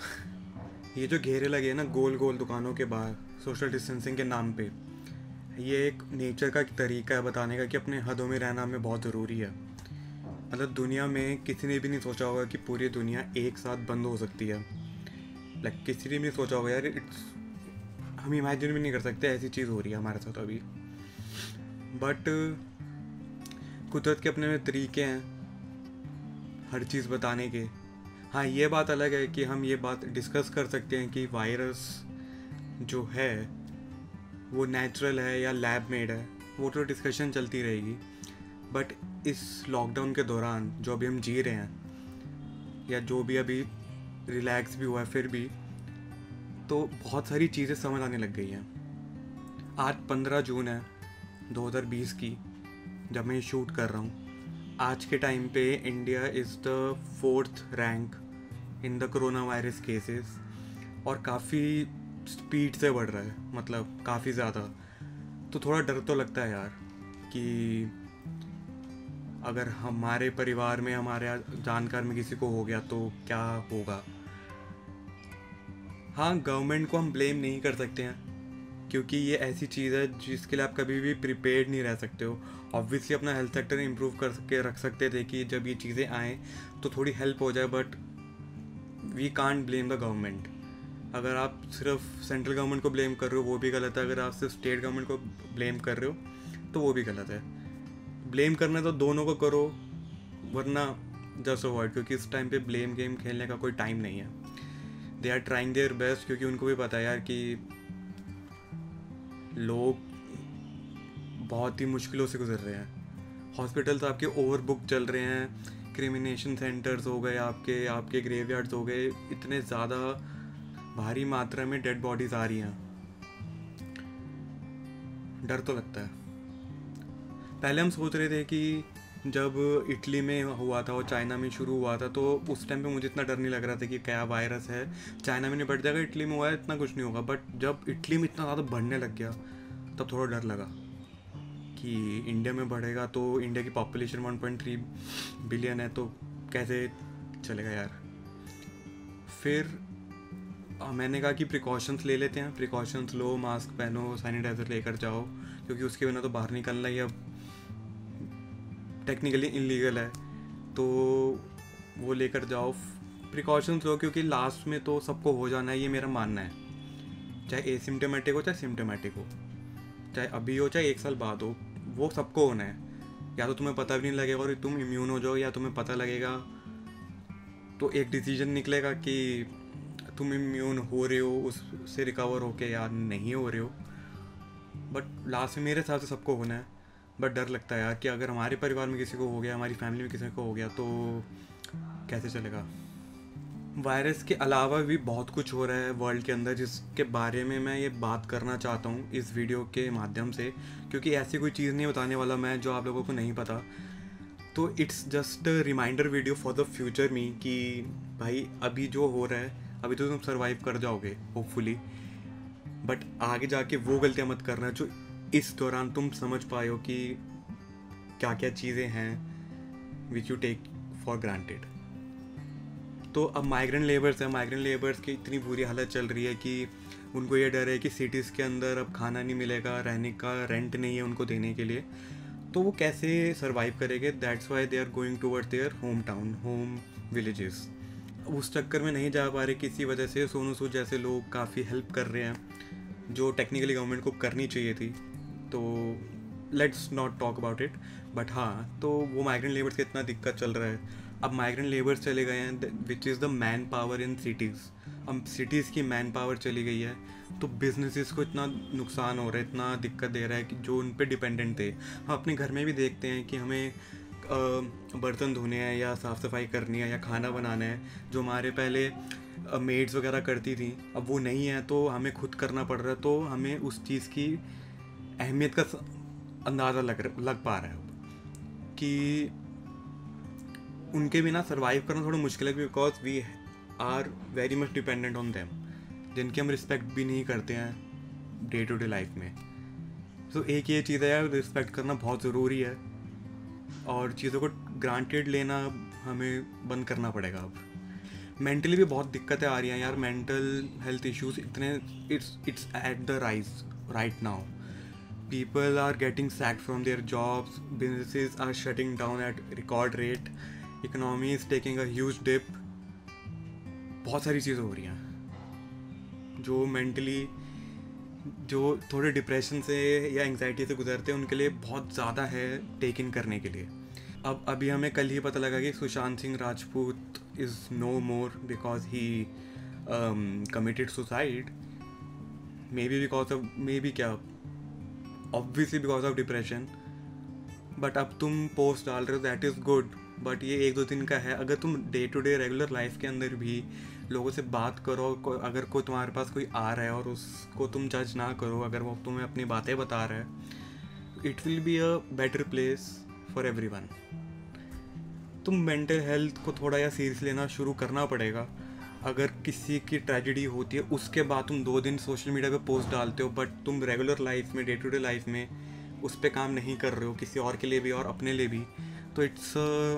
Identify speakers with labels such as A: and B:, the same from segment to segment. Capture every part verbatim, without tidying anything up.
A: ये जो घेरे लगे हैं ना गोल गोल दुकानों के बाहर सोशल डिस्टेंसिंग के नाम पे, ये एक नेचर का एक तरीका है बताने का कि अपने हदों में रहना हमें बहुत ज़रूरी है। मतलब दुनिया में किसी ने भी नहीं सोचा होगा कि पूरी दुनिया एक साथ बंद हो सकती है। लाइक किसी ने भी नहीं सोचा होगा यार, इट्स हम इमेजिन भी नहीं कर सकते ऐसी चीज़ हो रही है हमारे साथ अभी। बट कुदरत के अपने में तरीके हैं हर चीज़ बताने के। हाँ, ये बात अलग है कि हम ये बात डिस्कस कर सकते हैं कि वायरस जो है वो नेचुरल है या लैब मेड है, वो तो डिस्कशन चलती रहेगी। बट इस लॉकडाउन के दौरान जो अभी हम जी रहे हैं या जो भी अभी रिलैक्स भी हुआ है, फिर भी तो बहुत सारी चीज़ें समझ आने लग गई हैं। आज पंद्रह जून है दो हज़ार बीस की, जब मैं शूट कर रहा हूँ। आज के टाइम पे India is the fourth rank in the coronavirus cases, और काफ़ी स्पीड से बढ़ रहा है, मतलब काफ़ी ज़्यादा। तो थोड़ा डर तो लगता है यार कि अगर हमारे परिवार में, हमारे जानकार में किसी को हो गया तो क्या होगा। हाँ, गवर्नमेंट को हम ब्लेम नहीं कर सकते हैं क्योंकि ये ऐसी चीज़ है जिसके लिए आप कभी भी प्रिपेयर्ड नहीं रह सकते हो। ऑब्वियसली अपना हेल्थ सेक्टर इम्प्रूव कर के रख सकते थे कि जब ये चीज़ें आएँ तो थोड़ी हेल्प हो जाए, but we can't blame the government. अगर आप सिर्फ सेंट्रल गवर्नमेंट को ब्लेम कर रहे हो वो भी गलत है, अगर आप सिर्फ स्टेट गवर्नमेंट को ब्लेम कर रहे हो तो वो भी गलत है। ब्लेम करना तो दोनों को करो, वरना जस्ट अवॉइड, क्योंकि इस टाइम पे ब्लेम गेम खेलने का कोई टाइम नहीं है। They are trying their best, क्योंकि उनको भी पता है यार कि लोग बहुत ही मुश्किलों से गुजर रहे हैं। हॉस्पिटल्स आपके ओवर बुक चल रहे हैं, क्रिमिनेशन सेंटर्स हो गए आपके आपके ग्रेवयार्ड्स हो गए, इतने ज़्यादा भारी मात्रा में डेड बॉडीज आ रही हैं। डर तो लगता है। पहले हम सोच रहे थे कि जब इटली में हुआ था और चाइना में शुरू हुआ था तो उस टाइम पे मुझे इतना डर नहीं लग रहा था कि क्या वायरस है, चाइना में नहीं बढ़ जाएगा, इटली में हुआ है इतना कुछ नहीं होगा। बट जब इटली में इतना ज़्यादा बढ़ने लग गया तब थोड़ा डर लगा कि इंडिया में बढ़ेगा तो इंडिया की population one point three billion है, तो कैसे चलेगा यार। फिर आ, मैंने कहा कि प्रिकॉशंस ले लेते हैं। प्रिकॉशंस लो, मास्क पहनो, सैनिटाइज़र लेकर जाओ, क्योंकि उसके बिना तो बाहर निकलना ही अब टेक्निकली इलीगल है, तो वो लेकर जाओ। प्रिकॉशंस लो, क्योंकि लास्ट में तो सबको हो जाना है, ये मेरा मानना है। चाहे एसिम्टोमेटिक हो चाहे सिम्टोमेटिक हो, चाहे अभी हो चाहे एक साल बाद हो, वो सबको होना है। या तो तुम्हें पता भी नहीं लगेगा और तुम इम्यून हो जाओ, या तुम्हें पता लगेगा तो एक डिसीजन निकलेगा कि तुम इम्यून हो रहे हो उससे रिकवर होके या नहीं हो रहे हो। बट लास्ट में मेरे हिसाब से सबको होना है। बट डर लगता है यार कि अगर हमारे परिवार में किसी को हो गया, हमारी फैमिली में किसी को हो गया तो कैसे चलेगा। वायरस के अलावा भी बहुत कुछ हो रहा है वर्ल्ड के अंदर, जिसके बारे में मैं ये बात करना चाहता हूँ इस वीडियो के माध्यम से, क्योंकि ऐसी कोई चीज़ नहीं बताने वाला मैं जो आप लोगों को नहीं पता। तो it's just a reminder video for the future me कि भाई अभी जो हो रहा है अभी तो तुम सर्वाइव कर जाओगे होपफुली, बट आगे जाके वो गलतियाँ मत करना जो इस दौरान तुम समझ पाए हो कि क्या क्या चीज़ें हैं which you take for granted. तो अब माइग्रेंट लेबर्स हैं, माइग्रेंट लेबर्स की इतनी बुरी हालत चल रही है कि उनको ये डर है कि सिटीज़ के अंदर अब खाना नहीं मिलेगा, रहने का रेंट नहीं है उनको देने के लिए, तो वो कैसे सर्वाइव करेंगे। That's why they are going toward their home town, home villages. उस चक्कर में नहीं जा पा रहे किसी वजह से। सोनू सूद जैसे लोग काफ़ी हेल्प कर रहे हैं जो टेक्निकली गवर्नमेंट को करनी चाहिए थी, तो let's not talk about it. But हाँ, तो वो माइग्रेंट लेबर्स का इतना दिक्कत चल रहा है। अब माइग्रेंट लेबर्स चले गए हैं which is the manpower in cities. अब सिटीज़ की मैन पावर चली गई है तो बिजनेसेस को इतना नुकसान हो रहा है, इतना दिक्कत दे रहा है कि जो उन पे डिपेंडेंट थे। हम अपने घर में भी देखते हैं कि हमें बर्तन धोने हैं या साफ़ सफाई करनी है या खाना बनाना है, जो हमारे पहले मेड्स वगैरह करती थी अब वो नहीं है, तो हमें खुद करना पड़ रहा है। तो हमें उस चीज़ की अहमियत का अंदाज़ा लग लग पा रहा है अब कि उनके बिना सर्वाइव करना थोड़ा मुश्किल है, because we are very much dependent on them, जिनकी हम रिस्पेक्ट भी नहीं करते हैं डे टू डे लाइफ में। तो एक ये चीज़ है यार, रिस्पेक्ट करना बहुत ज़रूरी है और चीज़ों को ग्रांटेड लेना हमें बंद करना पड़ेगा अब। मेंटली भी बहुत दिक्कतें आ रही हैं यार, मेंटल हेल्थ इश्यूज इतने, it's it's at the rise right now. People are getting sacked from their jobs, businesses are shutting down at record rate, economy is taking a huge dip. बहुत सारी चीज़ें हो रही हैं जो मेंटली, जो थोड़े डिप्रेशन से या एंग्जाइटी से गुजरते हैं उनके लिए बहुत ज़्यादा है टेक इन करने के लिए. अब अभी हमें कल ही पता लगा कि Sushant Singh Rajput is no more because he committed suicide. Maybe because of, maybe क्या, obviously because of depression. But अब तुम पोस्ट डाल रहे हो, दैट इज़ गुड, बट ये एक दो दिन का है. अगर तुम day to day regular life के अंदर भी लोगों से बात करो, को, अगर कोई तुम्हारे पास कोई आ रहा है और उसको तुम जज ना करो, अगर वो तुम्हें अपनी बातें बता रहा है, it will be a better place for everyone. तुम मेंटल हेल्थ को थोड़ा या सीरियस लेना शुरू करना पड़ेगा. अगर किसी की ट्रेजेडी होती है उसके बाद तुम दो दिन सोशल मीडिया पे पोस्ट डालते हो, बट तुम रेगुलर लाइफ में, डे टू डे लाइफ में उस पर काम नहीं कर रहे हो किसी और के लिए भी और अपने लिए भी, तो इट्स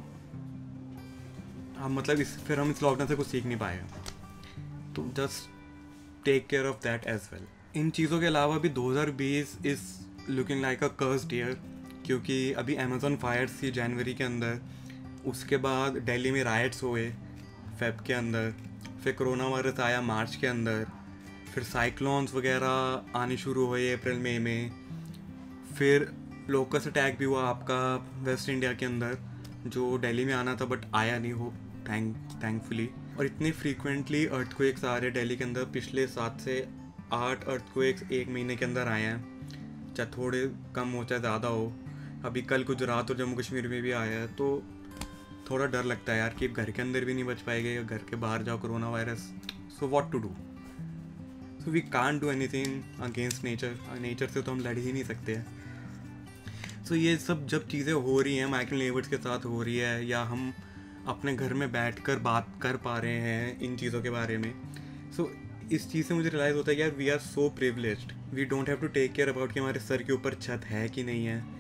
A: हम मतलब इस फिर हम इस लॉकडाउन से कुछ सीख नहीं पाए. तो just take care of that as well. इन चीज़ों के अलावा भी दो हज़ार बीस is looking like a cursed year, क्योंकि अभी अमेजोन फायर्स थी जनवरी के अंदर, उसके बाद दिल्ली में राइट्स हुए फेब के अंदर, फिर कोरोना वायरस आया मार्च के अंदर, फिर साइक्लोन्स वगैरह आने शुरू हुए अप्रैल मई में, फिर लोकस अटैक भी हुआ आपका वेस्ट इंडिया के अंदर जो दिल्ली में आना था बट आया नहीं हो थैंक थैंकफुली. और इतने फ्रीक्वेंटली अर्थक्वेक्स आ रहे दिल्ली के अंदर, पिछले सात से आठ अर्थक्वेक्स एक महीने के अंदर आए हैं, चाहे थोड़े कम हो चाहे ज़्यादा हो. अभी कल गुजरात और जम्मू कश्मीर में भी आया है, तो थोड़ा डर लगता है यार कि घर के अंदर भी नहीं बच पाएंगे या घर के बाहर जाओ coronavirus. So what to do? So we can't do anything against nature. Nature से तो हम लड़ ही नहीं सकते हैं. सो so ये सब जब चीज़ें हो रही हैं, माइकल नेबर्स के साथ हो रही है, या हम अपने घर में बैठकर बात कर पा रहे हैं इन चीज़ों के बारे में, सो so इस चीज़ से मुझे रियलाइज़ होता है कि यार we are so privileged. We don't have to take care about कि हमारे सर के ऊपर छत है कि नहीं है,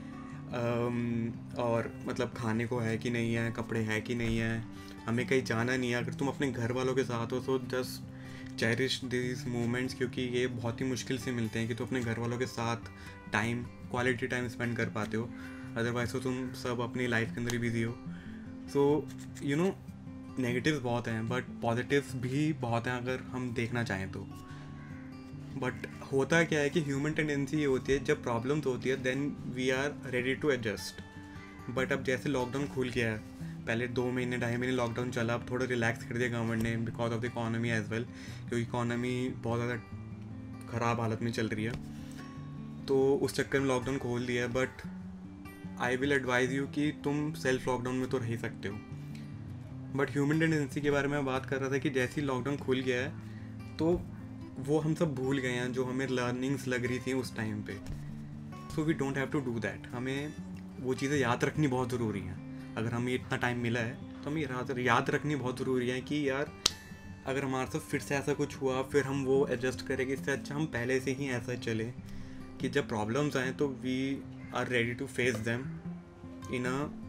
A: Um, और मतलब खाने को है कि नहीं है, कपड़े हैं कि नहीं है, हमें कहीं जाना नहीं है. अगर तुम अपने घर वालों के साथ हो तो जस्ट चेरिश दिस मोमेंट्स, क्योंकि ये बहुत ही मुश्किल से मिलते हैं कि तुम अपने घर वालों के साथ टाइम, क्वालिटी टाइम स्पेंड कर पाते हो. अदरवाइज तो तुम सब अपनी लाइफ के अंदर ही बिजी हो. सो यू नो नेगेटिव्स बहुत हैं बट पॉजिटिव्स भी बहुत हैं अगर हम देखना चाहें तो. बट होता क्या है कि ह्यूमन टेंडेंसी ये होती है, जब प्रॉब्लम्स होती है then we are ready to adjust. But अब जैसे लॉकडाउन खुल गया है, पहले दो महीने ढाई महीने लॉकडाउन चला, अब थोड़ा रिलैक्स कर दिया गवर्नमेंट ने because of the economy as well, क्योंकि इकॉनमी बहुत ज़्यादा ख़राब हालत में चल रही है, तो उस चक्कर में लॉकडाउन खोल दिया है. But I will advise you कि तुम सेल्फ लॉकडाउन में तो रह ही सकते हो. बट ह्यूमन टेंडेंसी के बारे में बात कर रहा था कि जैसे ही लॉकडाउन खुल गया है तो वो हम सब भूल गए हैं जो हमें लर्निंग्स लग रही थी उस टाइम पे. So we don't have to do that. हमें वो चीज़ें याद रखनी बहुत ज़रूरी हैं. अगर हमें इतना टाइम मिला है तो हमें याद याद रखनी बहुत ज़रूरी है कि यार अगर हमारे साथ फिर से ऐसा कुछ हुआ फिर हम वो एडजस्ट करेंगे. इससे अच्छा हम पहले से ही ऐसा चले कि जब प्रॉब्लम्स आएँ तो we are ready to face them in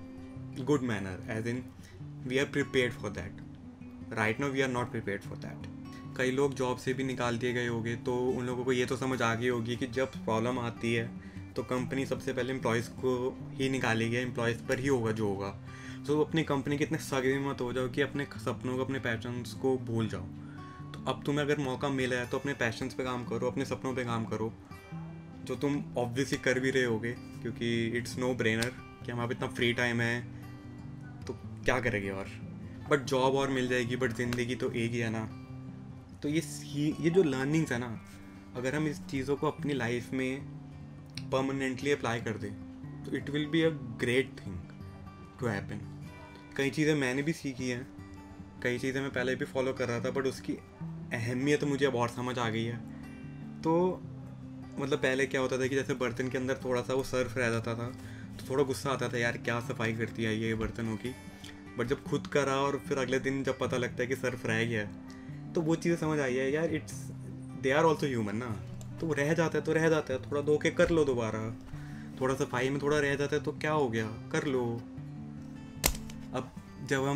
A: a good manner, as in we are prepared for that. Right now we are not prepared for that. कई लोग जॉब से भी निकाल दिए गए होंगे, तो उन लोगों को ये तो समझ आ गई होगी कि जब प्रॉब्लम आती है तो कंपनी सबसे पहले एम्प्लॉयज़ को ही निकालेगी, एम्प्लॉयज़ पर ही होगा जो होगा. तो अपनी कंपनी के इतने सगे मत हो जाओ कि अपने सपनों को, अपने पैशंस को भूल जाओ. तो अब तुम्हें अगर मौका मिला है तो अपने पैशंस पे काम करो, अपने सपनों पे काम करो, जो तुम ऑब्वियसली कर भी रहे होगे क्योंकि इट्स नो ब्रेनर कि हमारे इतना फ्री टाइम है तो क्या करेंगे. और बट जॉब और मिल जाएगी, बट ज़िंदगी तो एक ही है ना. तो ये ये जो लर्निंग्स है ना, अगर हम इस चीज़ों को अपनी लाइफ में परमानेंटली अप्लाई कर दें तो it will be a great thing to happen. कई चीज़ें मैंने भी सीखी हैं, कई चीज़ें मैं पहले भी फॉलो कर रहा था, बट उसकी अहमियत मुझे अब और समझ आ गई है. तो मतलब पहले क्या होता था कि जैसे बर्तन के अंदर थोड़ा सा वो सर्फ रह जाता था तो थोड़ा गुस्सा आता था, यार क्या सफाई करती है ये बर्तनों की. बट जब खुद करा और फिर अगले दिन जब पता लगता है कि सर्फ रह गया है तो वो चीज़ें समझ आई है यार, it's they are also human ना. तो रह जाता है तो रह जाता है, थोड़ा धो के कर लो दोबारा. थोड़ा सफाई में थोड़ा रह जाता है तो क्या हो गया, कर लो. अब जब हम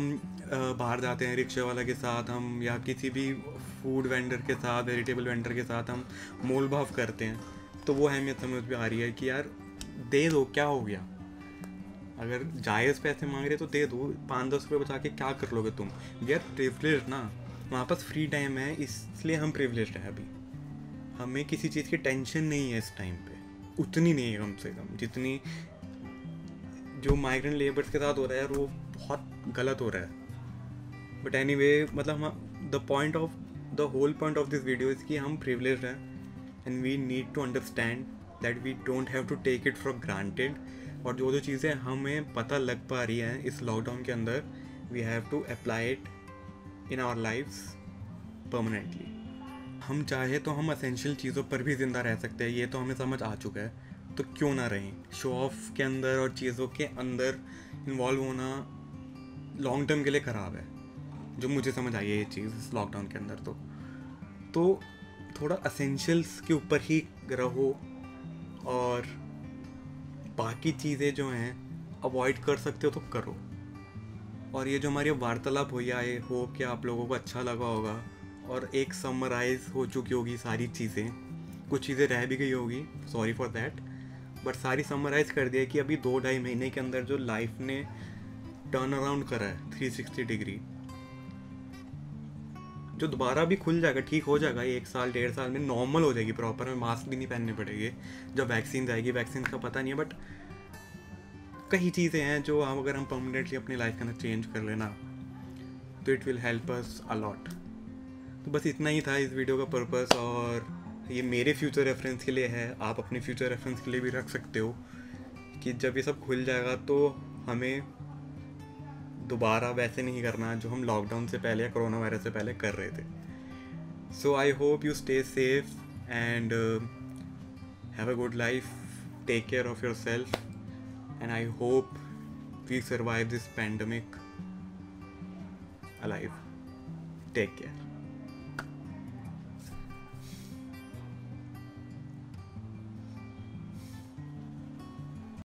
A: बाहर जाते हैं रिक्शे वाला के साथ हम, या किसी भी फूड वेंडर के साथ, वेजिटेबल वेंडर के साथ हम मोल भाव करते हैं, तो वो अहमियत समझ में आ रही है कि यार दे दो, क्या हो गया, अगर जायज़ पैसे मांग रहे तो दे दो, पाँच दस रुपये बचा के क्या कर लोगे तुम। वी आर प्रिवलेज ना, हमारे पास फ्री टाइम है, इसलिए हम प्रिवलेज हैं। अभी हमें किसी चीज़ की टेंशन नहीं है इस टाइम पे, उतनी नहीं है कम से कम जितनी जो माइग्रेंट लेबर्स के साथ हो रहा है यार, वो बहुत गलत हो रहा है। बट एनी वे, मतलब हम the point of the whole point of this video is कि हम प्रिवलेज हैं and we need to understand that we don't have to take it for granted. और जो जो चीज़ें हमें पता लग पा रही हैं इस लॉकडाउन के अंदर, we have to apply it in our lifes permanently. हम चाहे तो हम असेंशियल चीज़ों पर भी ज़िंदा रह सकते हैं, ये तो हमें समझ आ चुका है, तो क्यों ना रहें। शो ऑफ के अंदर और चीज़ों के अंदर इन्वॉल्व होना लॉन्ग टर्म के लिए ख़राब है, जो मुझे समझ आई है ये चीज़ इस लॉकडाउन के अंदर। तो तो थोड़ा असेंशियल्स के ऊपर ही रहो और बाकी चीज़ें जो हैं अवॉइड कर सकते हो तो करो। और ये जो हमारी वार्तालाप हुई, आई होप कि आप लोगों को अच्छा लगा होगा और एक समराइज हो चुकी होगी सारी चीज़ें। कुछ चीज़ें रह भी गई होगी, सॉरी फॉर दैट, बट सारी समराइज कर दिया कि अभी दो ढाई महीने के अंदर जो लाइफ ने टर्न अराउंड करा है थ्री सिक्सटी डिग्री, जो दोबारा भी खुल जाएगा, ठीक हो जाएगा, एक साल डेढ़ साल में नॉर्मल हो जाएगी प्रॉपर, में मास्क भी नहीं पहनने पड़ेंगे जब वैक्सीन आएगी। वैक्सीन का पता नहीं है, बट कई चीज़ें हैं जो हम अगर हम परमानेंटली अपनी लाइफ के अंदर चेंज कर लेना तो it will help us a lot. तो बस इतना ही था इस वीडियो का पर्पस, और ये मेरे फ्यूचर रेफरेंस के लिए है, आप अपने फ्यूचर रेफरेंस के लिए भी रख सकते हो कि जब ये सब खुल जाएगा तो हमें दोबारा वैसे नहीं करना जो हम लॉकडाउन से पहले या कोरोना वायरस से पहले कर रहे थे। So I hope you stay safe and have a good life, take care of yourself, and I hope we survive this pandemic alive. Take care.